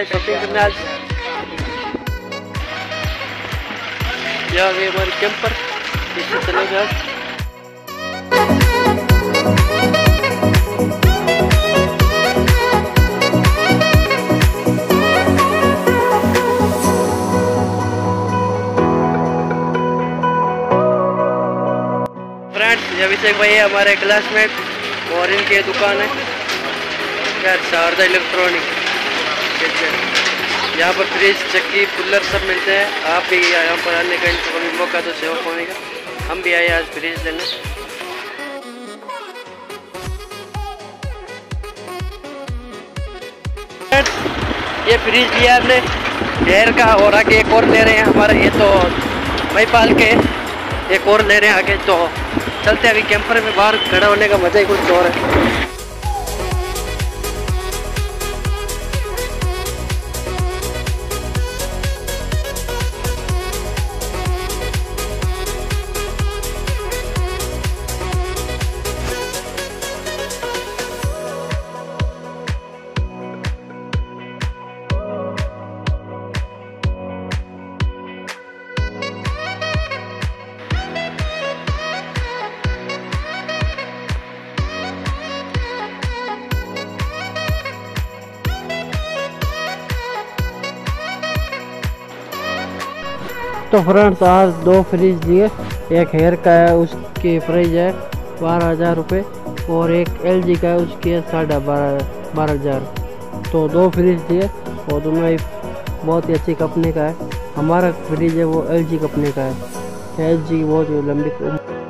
रहे शॉपिंग करने आज। ये आ गई हमारी कैंपर, इससे चलेंगे आज। फ्रेंड्स ये अभिषेक भाई है हमारे क्लासमेट और इनकी दुकान है यार शारदा इलेक्ट्रॉनिक। यहाँ पर फ्रिज चक्की कूलर सब मिलते हैं। आप भी यहाँ पर आने का इनको कभी मौका तो सेवा होने का। हम भी आए आज फ्रिज लेने। ये फ्रिज लिया हमने हेयर का और आगे एक और ले रहे हैं हमारा, ये तो महिपाल के एक और ले रहे हैं आगे। तो चलते अभी कैंपर में, बाहर खड़ा होने का मजा ही कुछ और है। तो फ्रेंड्स आज 2 फ्रिज लिए। एक हेयर का है, उसकी प्राइस है 12,000 रुपये और एक LG का है, उसकी है 12,500। तो 2 फ्रिज लिए और दोनों ही बहुत ही अच्छी कंपनी का है। हमारा फ्रिज है वो LG कंपनी का है। LG बहुत ही लंबी